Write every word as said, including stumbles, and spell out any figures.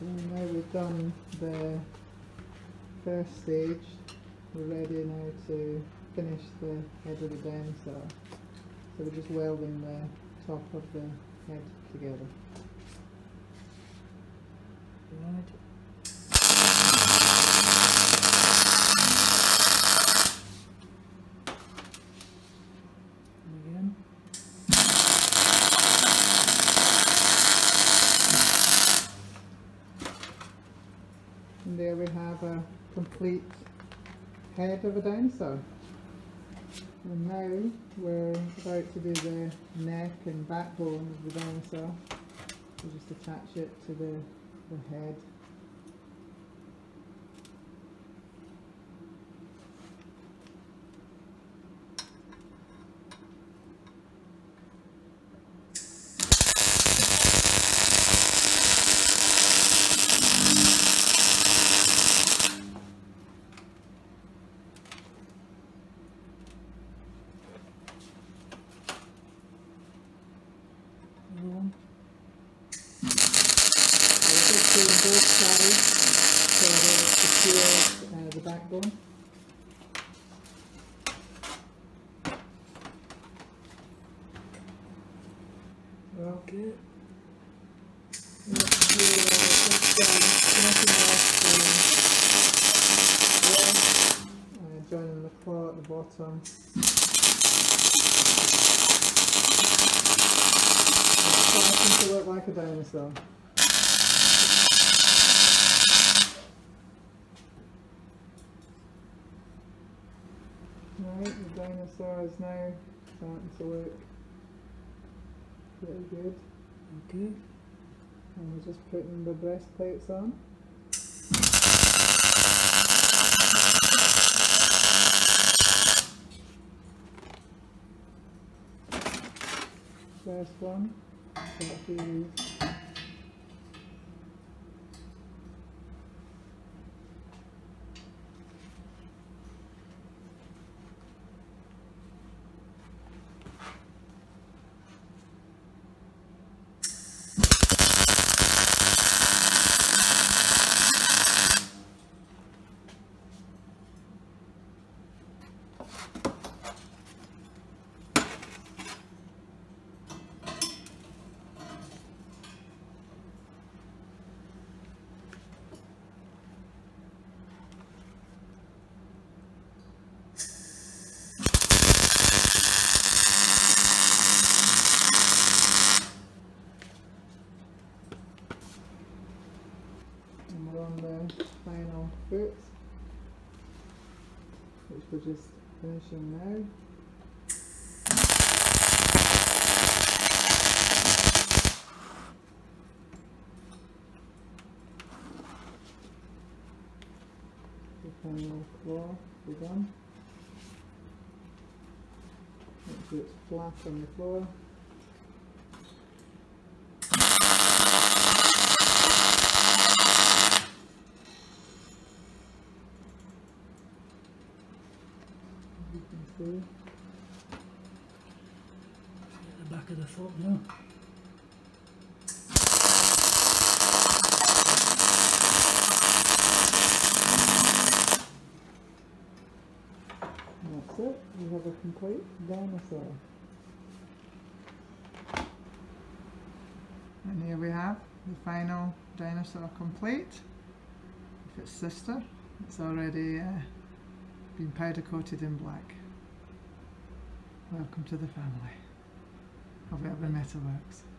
So now we've done the first stage, we're ready now to finish the head of the dinosaur. So we're just welding the top of the head together. Right. Again. And there we have a complete head of a dinosaur. And now we're about to do the neck and backbone of the dinosaur. We'll just attach it to the, the head. Doing both sides so that it secures uh, the backbone. Okay. Let's do uh, just um, uh, joining the claw at the bottom. It's starting to look like a dinosaur. Right, the dinosaur is now starting to look pretty good. Okay. And we're just putting the breastplates on. First one, got a few of these. And we're on the final foot, which we're just finishing now. The final claw will be done. Make sure it's flat on the floor. You can see. At the back of the foot now. And that's it, we have a complete dinosaur. And here we have the final dinosaur complete. With its sister, it's already uh, been powder coated in black. Welcome to the family of Metalworks.